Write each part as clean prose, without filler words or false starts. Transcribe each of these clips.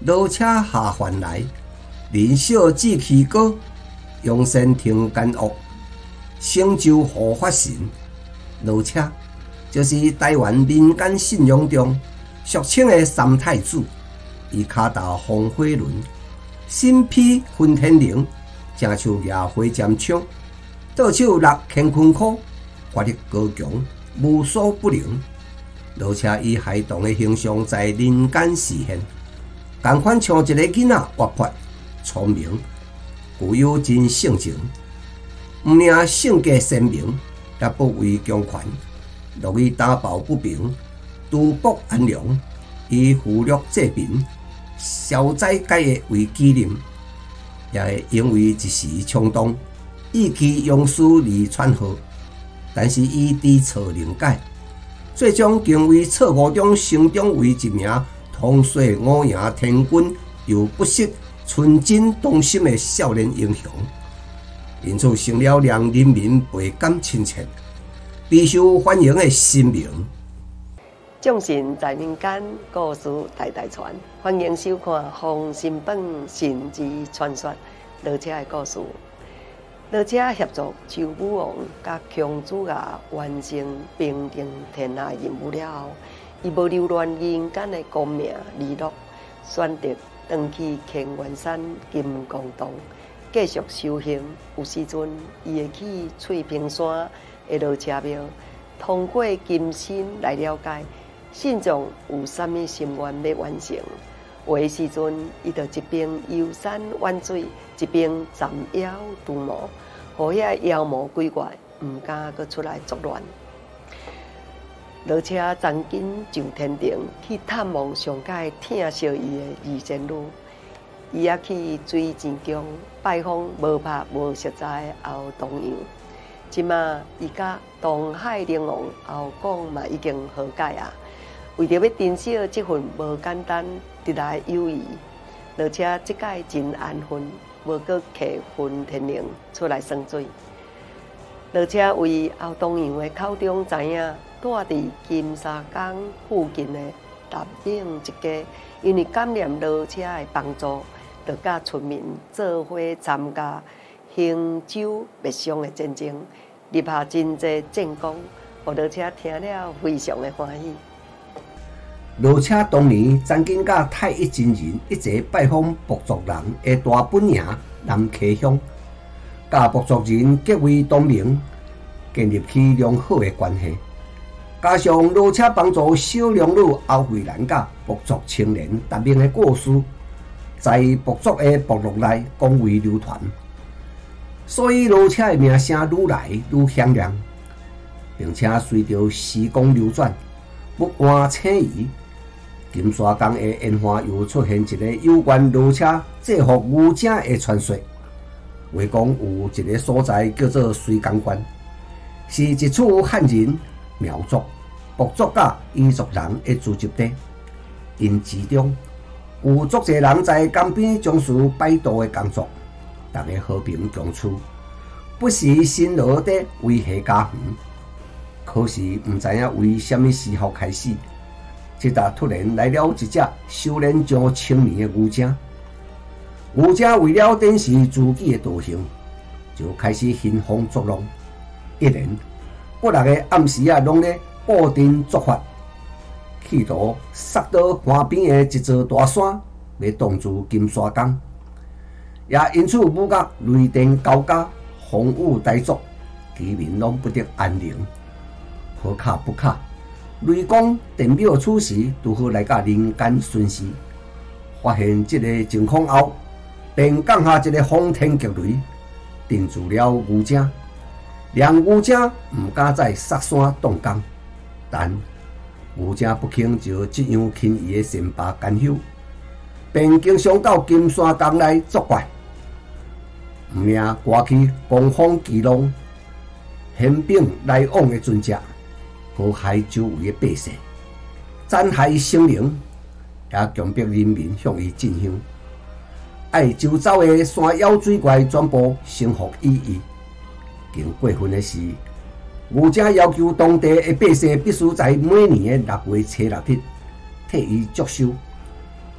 老车下凡来，人小志气高，用善听奸恶，成就护法神。老车就是台湾民间信仰中俗称的三太子，伊脚踏风火轮，身披混天绫，正手拿火尖枪，倒手拿乾坤箍，法力高强，无所不能。老车以孩童的形象在人间示现，同款像一个囡仔活泼、聪明，具有真性情，毋领性格鲜明，也不畏强权，乐于打抱不平，图国安良，以扶弱济贫、消灾解厄为己任，也会因为一时冲动，意气用事而窜祸，但是伊知错能改，最终竟为错误中成长为一名通岁五赢天君又不失纯真动心的少年英雄，因此成了让人民倍感亲切、备受欢迎的神明。 众神在民间，故事代代传。欢迎收看《封神榜神之传说》老车的故事。老车协助周武王甲孔子牙完成平定天下任务了后，伊无留恋人间的功名利禄，选择回去乾元山金刚洞继续修行。有时阵，伊会去翠屏山的老车庙，通过金身来了解信众有啥物心愿要完成。有的时阵，伊就一边游山玩水，一边斩妖除魔，互遐妖魔鬼怪毋敢阁出来作乱。老车曾经上天庭去探望上界疼惜伊的二仙女，伊也去水泉宫拜访无拍无实在的后东阳。即马伊甲东海龙王后讲嘛已经和解啊。为着要珍惜这份无简单得来的友谊，老车即届真安分，无阁摕混天绫出来算水。老车为后东阳的口中知影，住伫金沙港附近的达岭一家，因为感念老车的帮助，就甲村民做伙参加兴州灭商的战争，立下真济战功，互老车听了非常的欢喜。 老车当年曾经甲太乙真人一齐拜访博族人的大本营南溪乡，甲博族人结为同盟，建立起良好的关系。加上老车帮助小龙女欧惠兰甲博族青年达明的故事，在博族的部落内广为流传，所以老车的名声愈来愈响亮，并且随着时光流转，不断迁移。金沙江的烟花又出现一个有关老车制服牛井的传说。话讲有一个所在叫做水江关，是一处汉人、苗族、博族甲彝族人的聚集地。因之中有足侪人在江边从事摆渡的工作，大家和平共处，不时辛劳地维系家园。可是毋知影为虾米时候开始，这搭突然来了一只修炼上青年的牛精。牛精为了展示自己的道行，就开始兴风作浪，一连不六个暗时拢咧布阵作法，企图杀到岸边的一座大山，要挡住金沙江。也因此武甲雷电交加，风雨大作，居民拢不得安宁。好卡不卡，雷公电庙此时如何来甲人间巡视，发现这个情况后，便降下一个轰天巨雷，定住了牛精，让牛精唔敢再杀山动工。但牛精不肯就这样轻易的善罢甘休，便经常到金沙江来作怪，唔领刮起狂风巨浪，险柄来往的船只。祸害周围的百姓，残害生灵，也强迫人民向伊进香，爱周遭的山妖水怪全部降服于伊。更过分的是，牛精要求当地的百姓必须在每年的6月初6日替伊祝寿，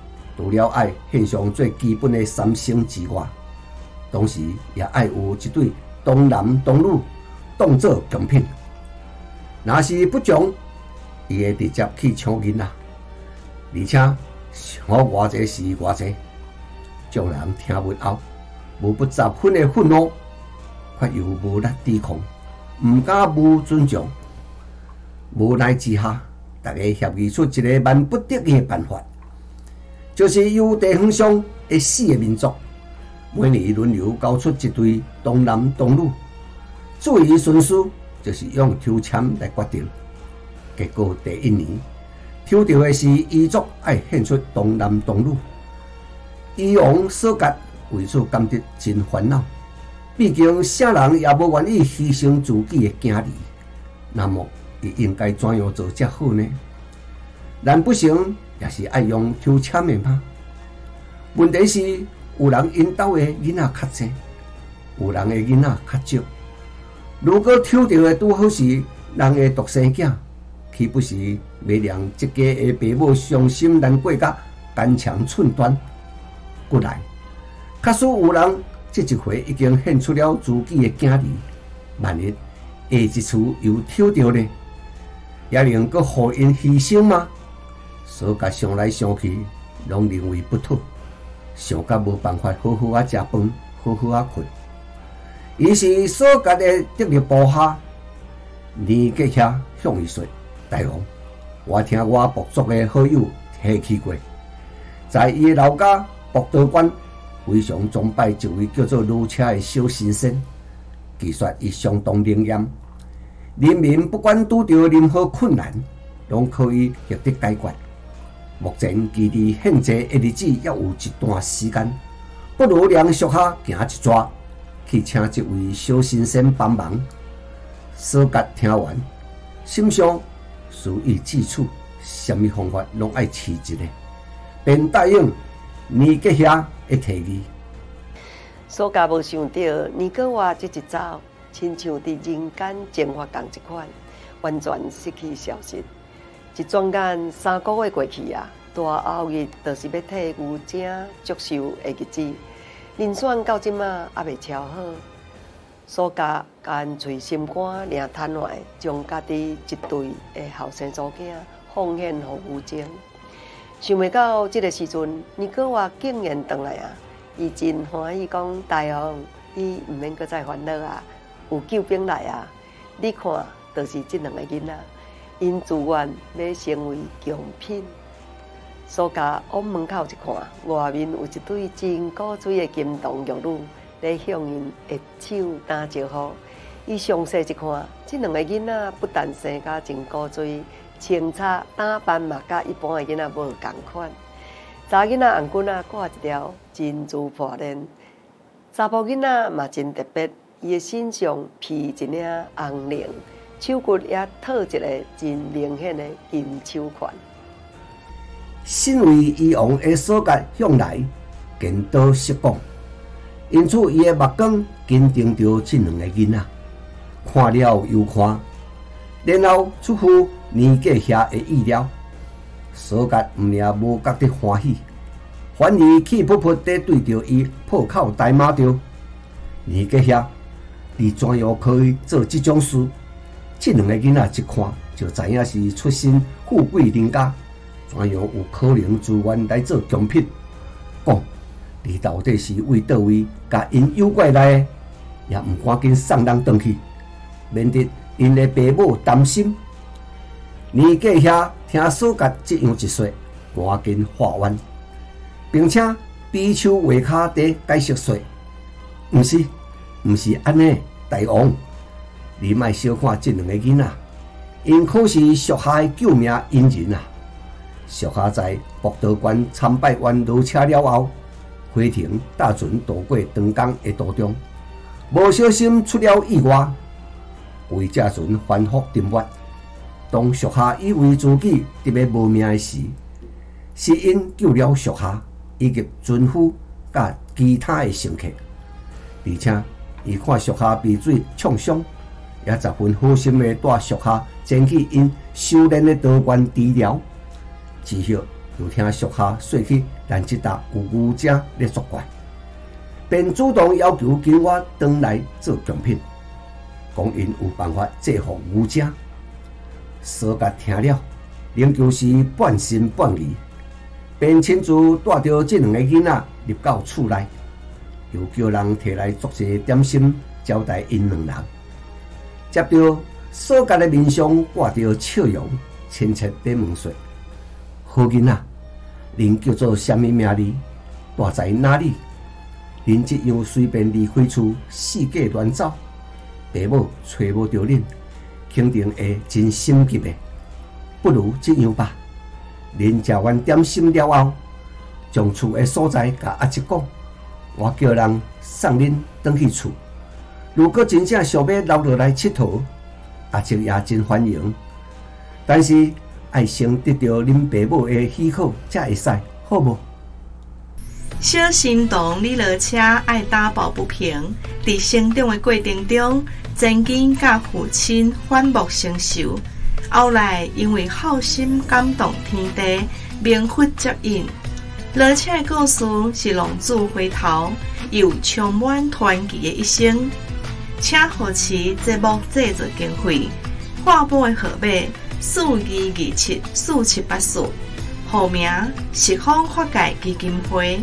除了爱献上最基本的三牲之外，同时也爱有一对童男童女当作贡品。若是不从，伊会直接去抢囡仔，而且想好偌济是偌济，众人听闻后，无不十分的愤怒，却又无力抵抗，毋敢无尊重。无奈之下，大家协议出一个万不得已的办法，就是由地方上的4个民族，每年轮流交出一对童男童女，至于顺序，就是用抽签来决定。结果第1年，抽到的是彝族爱献出童男童女，彝王索格为此感得真烦恼。毕竟啥人也无愿意牺牲自己的囝儿，那么伊应该怎样做才好呢？难不成也是爱用抽签的吗？问题是，有人因兜的囡仔较济，有人的囡仔较少。如果抽到的拄好是人的独生囝，岂不是袂让这家的爸母伤心难过甲肝肠寸断？过来，假使有人这一回已经献出了自己的囝儿，万一下一次又抽到呢，也能够互因牺牲吗？所甲想来想去，拢认为不妥，想甲无办法好好啊食饭，好好啊困。于是所甲的得力部下年纪遐向伊说：“大王，我听我部族的好友提起过，在伊的老家博道关非常崇拜一位叫做卢车的小先生。据说伊相当灵验，人民不管拄到任何困难，拢可以获得解决。目前距离献祭的日子还有一段时间，不如让属下行一撮，去请这位小先生帮忙。”索格听完，心想事已至此，什么方法拢爱试一个，便答应尼格遐的提议。 索格无想到，尼格话这一走，亲像伫人间蒸发共一款，完全失去消息。一转眼3个月过去啊，大后日就是要替牛精祝寿的日子，人选到即马还未敲好。索格干脆心肝领瘫痪，将家己一对的后生祖囝奉献给牛精。想袂到这个时阵，尼格瓦竟然回来啊！伊真欢喜讲：“大王，你毋免搁再烦恼啊，有救兵来啊！你看，就是这2个囡仔，因自愿要成为贡品。”索格往门口一看，外面有一对真古锥的金童玉女，在向因的手打招呼。伊详细一看，这2个囡仔不但生甲真古锥，穿插打扮嘛，甲一般的囡仔无共款。查囡仔红裙啊，挂一条珍珠破链；查甫囡仔嘛真特别，伊的身上披一领红绫，手骨也套一个真明显的金手环。 身为伊王的索格向来见多识广，因此伊的目光紧盯着这2个囡仔，看了又看，然后出乎年纪遐的意料。索格毋但无觉得欢喜，反而气噗噗地对着伊破口大骂着：“年纪遐，你怎样可以做这种事？”这2个囡仔一看就知影是出身富贵人家，怎样有可能自愿来做贡品？讲，你到底是为倒位甲因诱拐来的？也毋赶紧送人转去，免得因的爸母担心。年纪遐听索格这样一说，赶紧化冤，并且比手画脚地解释说：“毋是安尼，大王，你莫小看这2个囡仔，因可是属下的救命恩人啊！属下在博道关参拜完路车了后，花亭搭船渡过长江的途中，无小心出了意外，为这船翻覆沉没。当属下以为自己得要无命的时，是因救了属下以及船夫甲其他的乘客，而且伊看属下被水创伤，也十分好心的带属下前去因修炼的道观治疗。只惜又听属下说起咱这搭有牛者咧作怪，便主动要求跟我转来做贡品，讲因有办法制服牛者。苏甲听了，仍旧是半信半疑，便亲自带着这两个囡仔入到厝内，又叫人摕来作些点心招待因两人。接着，苏甲的面上挂着笑容，亲切地问说：“好囡仔，恁叫做什么名字？住在哪里？恁这样随便离开厝，四界乱走，爸母找无着恁，肯定会真心急的。不如这样吧，恁食完点心了后，将厝的所在甲阿叔讲，我叫人送恁返去厝。如果真正想要留落来佚佗，阿叔也真欢迎。但是爱先得到恁爸母的许可才会使，好无？” 小神童李落车爱打抱不平，在成长的过程中，曾经甲父亲反目成仇，后来因为好心感动天地，名佛接引。落车的故事是浪子回头，又充满传奇的一生。请扶持节目制作经费，画报的号码42274784，户名十方法界基金会。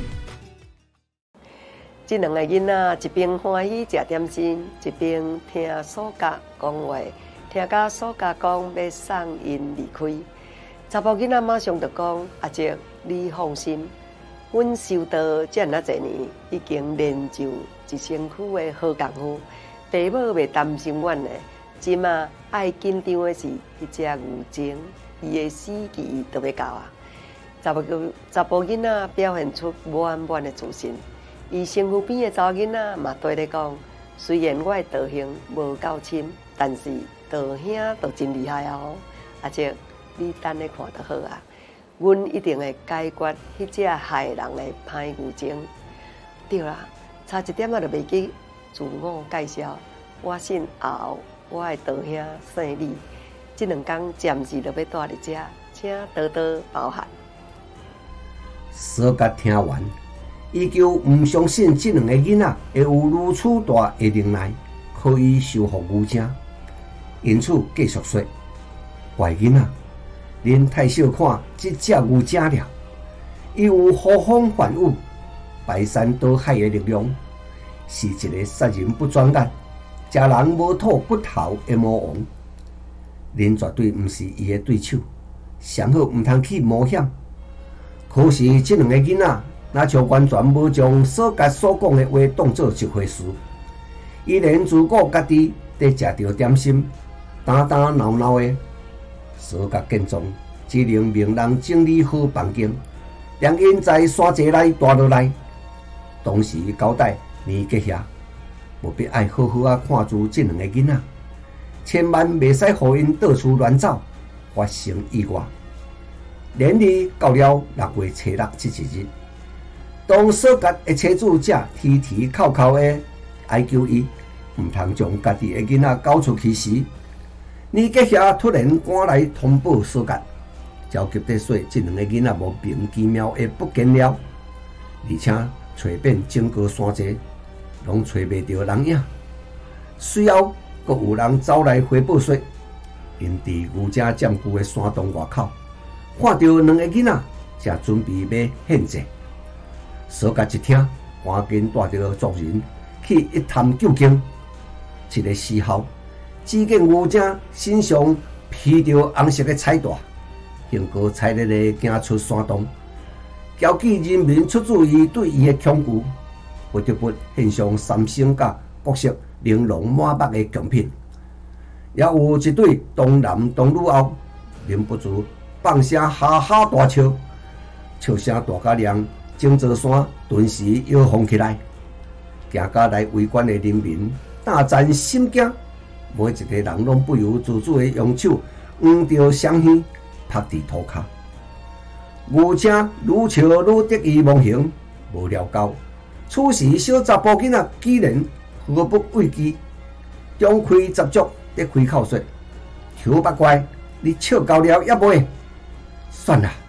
这两个囡仔一边欢喜食点心，一边听苏家讲话，听甲苏家讲要送因离开。查甫囡仔马上就讲：“阿叔，你放心，阮修道遮尔侪年，已經練就一身軀的好功夫，爸母袂擔心阮的。即馬愛緊張的是迄隻牛精，伊的死期都要到啊！”查甫囡仔表現出滿滿的自信。伊身躯邊的查某囡仔嘛對咧講，雖然我的道行無夠深，但是道兄都真厲害哦。阿叔，你等咧看就好啊。阮一定會解決迄隻害人的歹牛精。對啦，差一點仔就袂記自我介紹。我姓敖，我的道兄姓李。這兩天暫時就要住伫遮，請多多包涵。 蘇甲聽完，依舊毋相信這兩個囡仔會有如此大的能耐，可以收服牛精。因此繼續說：“乖囡仔，恁太小看這隻牛精了，伊有呼風喚雨、排山倒海的力量，是一個殺人不轉眼、食人無吐骨頭的魔王。恁絕對毋是伊的對手，上好毋通去冒險。可是這兩個囡仔，若像完全無將蘇甲所講的話當作一回事，依然自顧家己在食着點心，打打鬧鬧的。蘇甲見狀，只能命人整理好房間，讓因在山脊內住落來。同時交代年吉遐，務必愛好好啊看住這兩個囡仔，千萬袂使互因到處亂走，發生意外。連日到了6月初6這一日，當蘇甲的妻子才啼啼哭哭的哀求伊，毋通將家己的囡仔交出去時，年吉遐突然趕來通報蘇甲，焦急地說這兩個囡仔莫名其妙的不見了，而且找遍整個山脊，攏找袂到人影。隨後，閣有人走來回報說，因佇牛精佔據的山洞外口，看到兩個囡仔，才準備要獻祭。蘇甲一聽，趕緊帶着族人去一探究竟。一個時候，只見牛精身上披着紅色的彩帶，興高采烈地行出山洞。交際人民出自於對伊的恐懼，不得不獻上三星甲各色玲瓏滿目的貢品。也有一對童男童女後，忍不住放聲哈哈大笑，笑聲大甲讓整座山頓時搖晃起來。行甲來圍觀的人民大戰心驚，每一個人攏不由自主地用手握着香煙，拍佇塗骹。牛精愈笑愈得意忘形，無料到此時小查甫囡仔竟然毫不畏懼，張開十足得開口說：“求八怪，你笑夠了也未？算啦，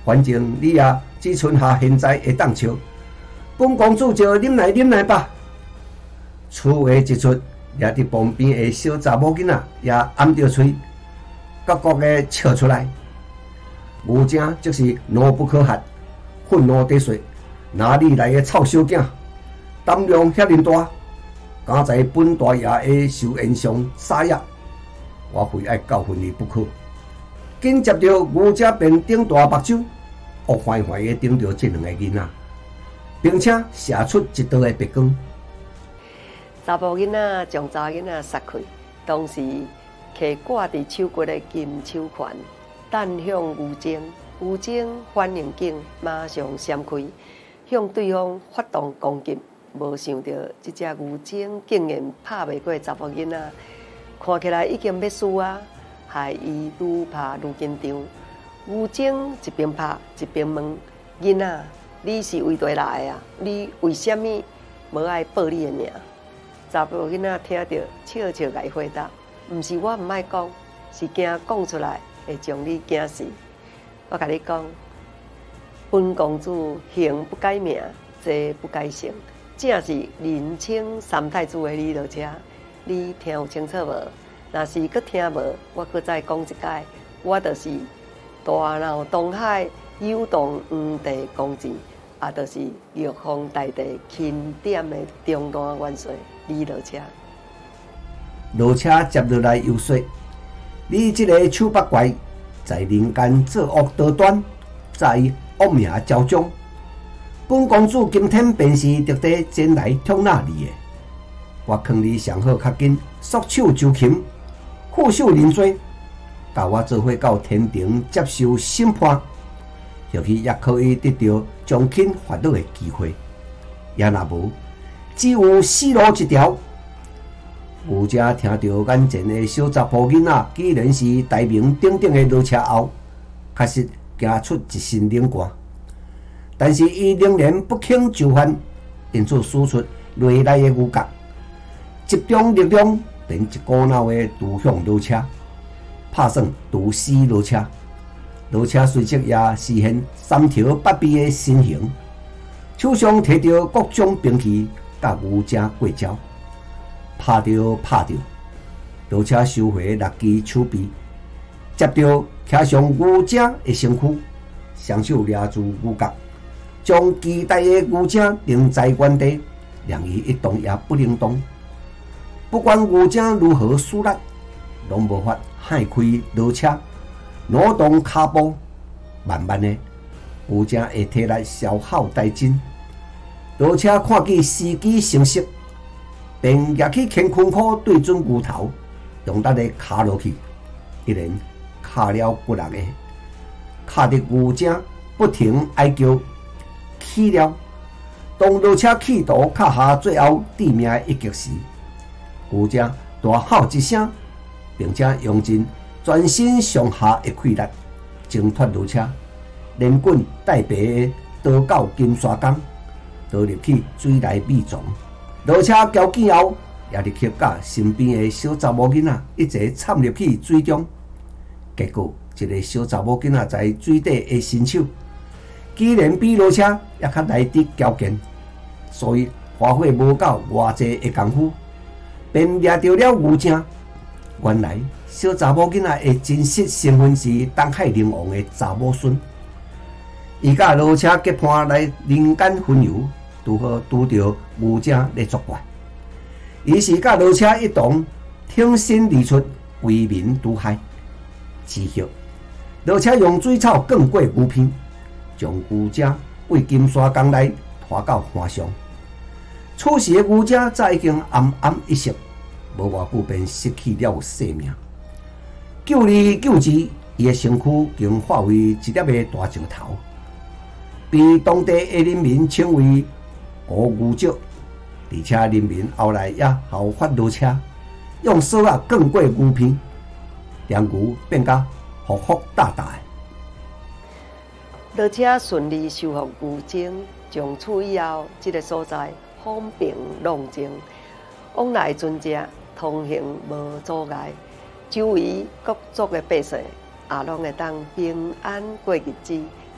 反正你也只剩下现在会当笑，本公主就忍来吧。此话一出，掠伫旁边的小查某囡仔也掩着喙，咯咯的笑出来。牛精即是怒不可遏，愤怒地说：“哪里来的臭小囝，胆量遐尼大，敢在本大爷的寿宴上撒野，我非爱教训你不可。”紧接着，牛精便顶大目睭，恶坏坏的盯着这两个囡仔，并且射出一道的白光。 查甫囡仔将查囡仔杀开，同时摕挂伫手骨的金手环弹向牛精。牛精反应警马上闪开，向对方发动攻击。无想到，这只牛精竟然拍袂过查甫囡仔，看起来已经要死啊！害伊愈拍愈紧张。牛精一边拍一边问：“囡仔，你是为地来的啊？你为什么无爱报你的命？”查甫囡仔听到，笑笑来回答：“毋是我毋爱讲，是惊讲出来会将你惊死。我甲你讲，本公主行不改名，坐不改姓，正是人称三太子的李落车。你听有清楚无？若是搁听无，我搁再讲一解。我就是大闹东海，有动黄帝公子。”也就是玉皇大帝钦点的中段元帅李落车。 落车接落来又说：“你这个丑八怪，在人间作恶多端，在恶名昭彰。本公主今天便是特地前来痛纳你的。我劝你上好较紧，束手就擒，负手认罪，甲我做伙到天庭接受审判。或许也可以得到将钦发落的机会，也若无，只有死路一条。”牛精听到眼前的小查甫囡仔既然是大名鼎鼎的落车后，确实惊出一身冷汗。但是伊仍然不轻就范，因此使出内来的牛角，集中力量，便一股脑的堵向落车，拍算堵死落车。落车随即也实现三条八臂的身形，手上摕着各种兵器，甲牛精过招，拍着，落车收回6支手臂，接着骑上牛精的身躯，双手抓住牛角，将巨大的牛精定在原地，让伊一动也不能动。不管牛精如何使力，拢无法撼开落车。挪动骹步，慢慢的，牛精的体力消耗殆尽。落车看见时机成熟，便举起乾坤箍对准牛头，用力的卡落去，一连卡了骨力的，卡得牛精不停哀叫，起了。当落车企图卡下最后致命的一击时，牛精大吼一声，并且用尽全身上下的气力，挣脱落车，连滚带爬的逃到金沙港，逃入去水内秘藏。落车交警后，也立刻甲身边的小查某囡仔一齐掺入去水中。结果，一个小查某囡仔在水底的身手，居然比落车也较来得矫健，所以花费无够偌济的功夫，便掠到了牛精。原来，小查某囡仔的真实身份是东海龙王的查某孙。伊甲落车结伴来人间巡游，拄好拄到牛精咧作怪。于是甲落车一同挺身而出，为民除害。之后，落车用水草灌过牛皮，将牛精为金沙江内拖到岸上。此时的牛精早已经奄奄一息。无偌久便失去了生命，救而救之，伊的身躯竟化为一粒的大石头，被当地的人民称为“古牛石”，而且人民后来也效法落车，用扫啊灌过牛皮，让牛变甲服服大大的。 落车顺利收复牛精，从此以后，这个所在风平浪静，往来船只通行无阻碍，周围各族的百姓也拢会当平安过日子，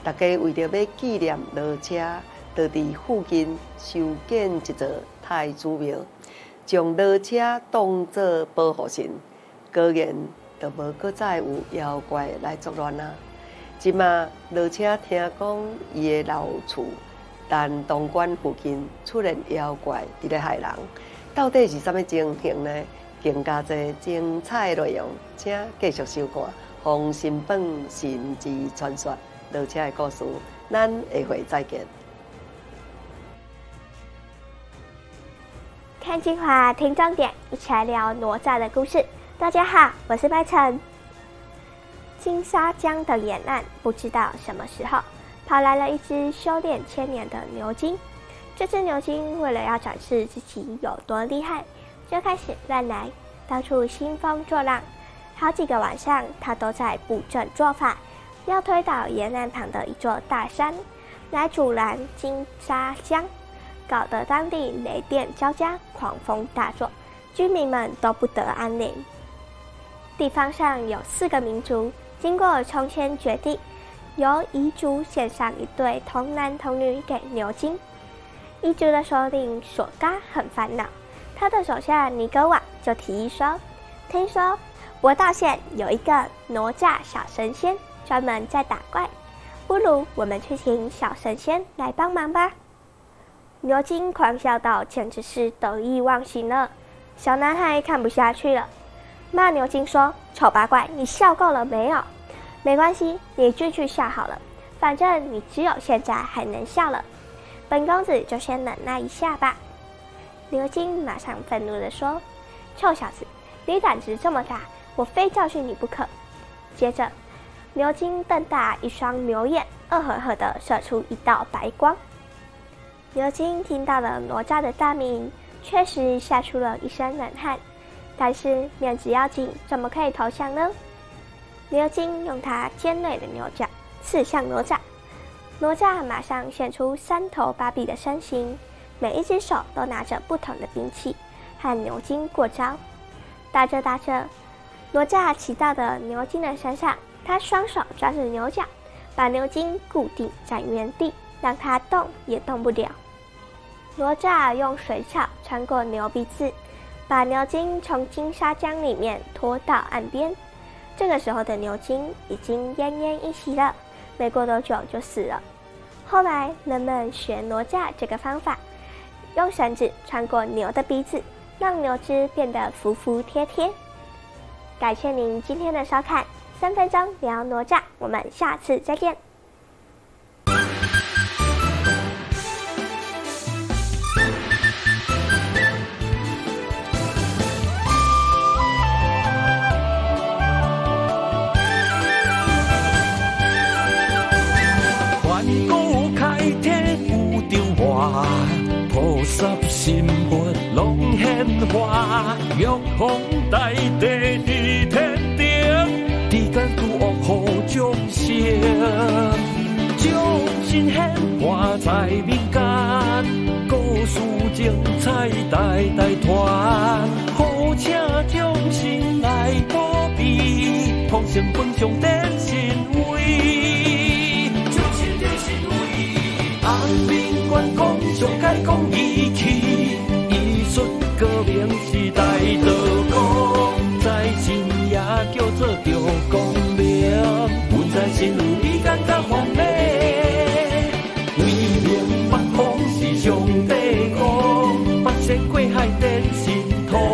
大家为着要纪念罗车，就伫附近修建一座太子庙，将罗车当作保护神，果然就无搁再有妖怪来作乱啊！即马罗车听讲伊的老厝，但东莞附近出现妖怪伫咧害人，到底是啥物情形呢？更加侪精彩内容，请继续收看《洪新本神之传说》罗车的故事，咱下回再见。 看精华，听重点，一起来聊哪吒的故事。大家好，我是白晨。金沙江的沿岸，不知道什么时候跑来了一只修炼1000年的牛精。这只牛精为了要展示自己有多厉害，就开始乱来，到处兴风作浪。好几个晚上，他都在布阵做法，要推倒沿岸旁的一座大山，来阻拦金沙江，搞得当地雷电交加，狂风大作，居民们都不得安宁。地方上有4个民族，经过抽签决定，由彝族献上一对童男童女给牛精。彝族的首领索嘎很烦恼，他的手下尼格瓦就提议说：“听说博道县有一个哪吒小神仙，专门在打怪，不如我们去请小神仙来帮忙吧。”牛精狂笑道：“简直是得意忘形了！”小男孩看不下去了，骂牛精说：“丑八怪，你笑够了没有？没关系，你继续笑好了，反正你只有现在还能笑了。本公子就先忍耐一下吧。”牛精马上愤怒地说：“臭小子，你胆子这么大，我非教训你不可！”接着，牛精瞪大一双牛眼，恶狠狠地射出一道白光。牛精听到了哪吒的大名，确实吓出了一身冷汗，但是面子要紧，怎么可以投降呢？牛精用他尖锐的牛角刺向哪吒，哪吒马上现出3头8臂的身形，每一只手都拿着不同的兵器，和牛精过招。打着打着，哪吒骑到了牛精的身上，他双手抓着牛角，把牛精固定在原地，让他动也动不了。哪吒用水草穿过牛鼻子，把牛精从金沙江里面拖到岸边。这个时候的牛精已经奄奄一息了，没过多久就死了。后来人们学哪吒这个方法，用绳子穿过牛的鼻子，让牛只变得服服帖帖。感谢您今天的收看，3分钟聊哪吒，我们下次再见。 菩萨心佛拢显化，玉皇大帝伫天庭，tri间拄恶好众生，众生显化在民间，故事精彩代代传，好请众生来保庇，同成分上点神威，众生点神威，红面观讲上解讲义气，艺术革命时代道光，在神也叫做着光明，阮在神已感觉荒谬，为明北方是上帝讲，北仙过海点神通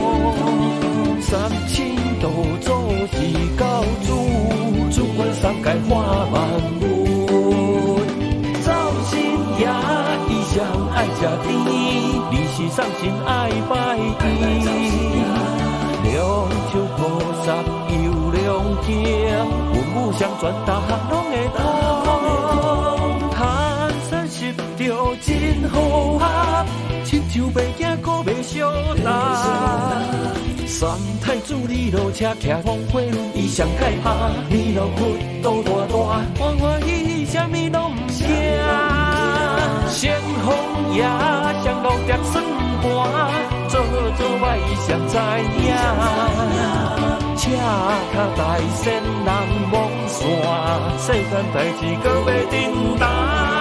，3000道祖是教主，主管3界化万物，造神也伊上爱食甜，你是送神爱拜天，两手菩萨游两境，文武相传大汉拢会通，寒山拾着真好合，亲像白镜搁袂相同。三太子李罗车骑风火轮，伊上界拍，你老骨都大大，欢欢喜喜，啥物拢毋惊。先锋也上路碟算盘，做歹谁知影？赤脚大仙人望线， 世间代志搁要振达。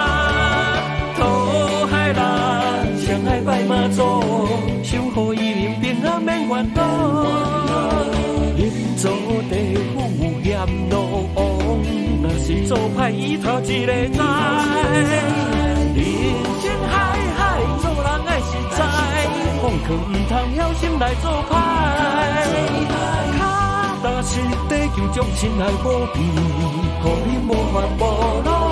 讨海人相爱拜妈祖，守护伊人平安免烦恼。人做地富嫌路王，若是做歹伊头一个知。人生海海，做人爱实在，放弃唔通晓心来做歹。脚踏实地求将心爱保庇，互你无烦无恼。